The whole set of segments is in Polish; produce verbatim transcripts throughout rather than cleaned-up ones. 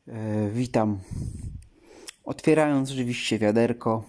E, witam. Otwierając oczywiście wiaderko,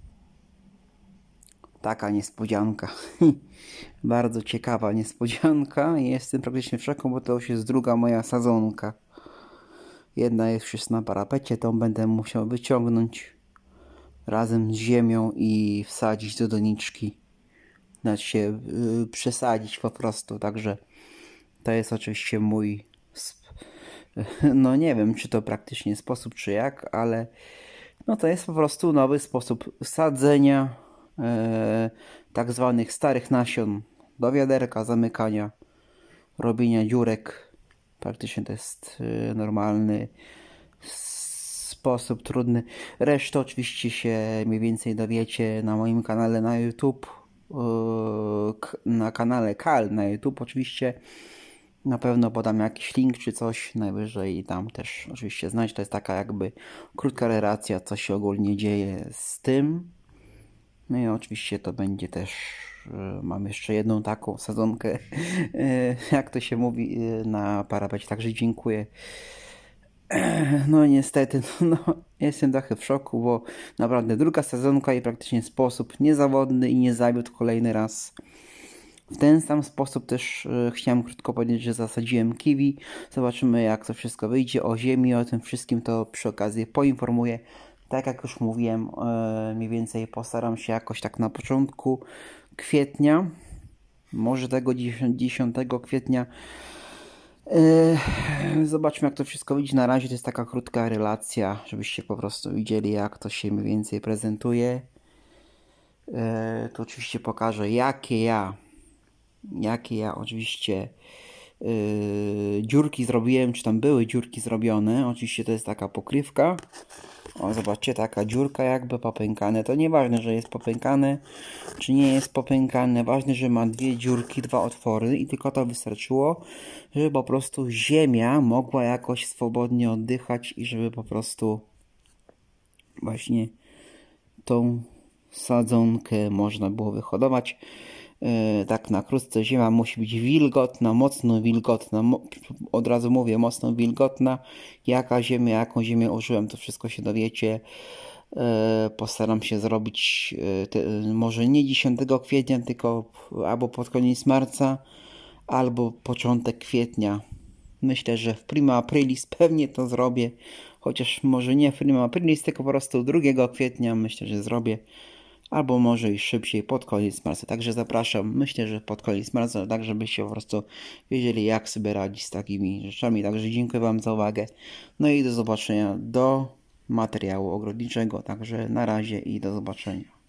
taka niespodzianka. Bardzo ciekawa niespodzianka. Jestem praktycznie w szoku, bo to już jest druga moja sadzonka. Jedna jest już na parapecie, tą będę musiał wyciągnąć razem z ziemią i wsadzić do doniczki. Znaczy się yy, przesadzić po prostu. Także to jest oczywiście mój no nie wiem, czy to praktycznie sposób, czy jak, ale no to jest po prostu nowy sposób sadzenia e, tak zwanych starych nasion do wiaderka, zamykania, robienia dziurek. Praktycznie to jest e, normalny sposób, trudny. Resztę oczywiście się mniej więcej dowiecie na moim kanale na YouTube, e, na kanale Kal na YouTube oczywiście. Na pewno podam jakiś link czy coś najwyżej i tam też oczywiście znać. To jest taka jakby krótka relacja, co się ogólnie dzieje z tym. No i oczywiście to będzie też, mam jeszcze jedną taką sadzonkę, jak to się mówi, na parapecie. Także dziękuję. No niestety, no, jestem trochę w szoku, bo naprawdę druga sadzonka i praktycznie sposób niezawodny i nie zawiódł kolejny raz. W ten sam sposób też e, chciałem krótko powiedzieć, że zasadziłem kiwi. Zobaczymy, jak to wszystko wyjdzie. O ziemi, o tym wszystkim to przy okazji poinformuję. Tak jak już mówiłem, e, mniej więcej postaram się jakoś tak na początku kwietnia, może tego dziesiątego kwietnia. E, zobaczmy, jak to wszystko wyjdzie. Na razie to jest taka krótka relacja, żebyście po prostu widzieli, jak to się mniej więcej prezentuje. E, to oczywiście pokażę, jakie ja jakie ja oczywiście yy, dziurki zrobiłem, czy tam były dziurki zrobione. Oczywiście to jest taka pokrywka. O, zobaczcie, taka dziurka jakby popękane. To nieważne, że jest popękane, czy nie jest popękane. Ważne, że ma dwie dziurki, dwa otwory i tylko to wystarczyło, żeby po prostu ziemia mogła jakoś swobodnie oddychać i żeby po prostu właśnie tą sadzonkę można było wyhodować. Yy, tak na krótce, ziemia musi być wilgotna, mocno wilgotna, Mo od razu mówię, mocno wilgotna. Jaka ziemia, jaką ziemię użyłem, to wszystko się dowiecie. Yy, postaram się zrobić yy, te, może nie dziesiątego kwietnia, tylko albo pod koniec marca, albo początek kwietnia. Myślę, że w prima aprilis pewnie to zrobię, chociaż może nie w prima aprilis, tylko po prostu drugiego kwietnia myślę, że zrobię. Albo może i szybciej, pod koniec marca. Także zapraszam, myślę, że pod koniec marca, tak żebyście po prostu wiedzieli, jak sobie radzić z takimi rzeczami. Także dziękuję Wam za uwagę. No i do zobaczenia do materiału ogrodniczego. Także na razie i do zobaczenia.